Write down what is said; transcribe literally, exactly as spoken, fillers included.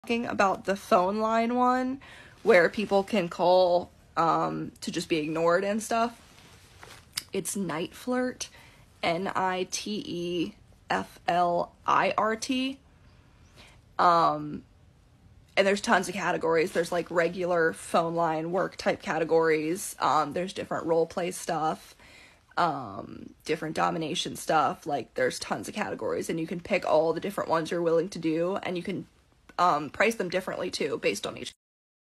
talking about the phone line one where people can call um, to just be ignored and stuff. It's Niteflirt, N I T E F L I R T. Um, and there's tons of categories. There's like regular phone line work type categories. Um, there's different role play stuff, um, different domination stuff. Like there's tons of categories, and you can pick all the different ones you're willing to do, and you can um, price them differently too based on each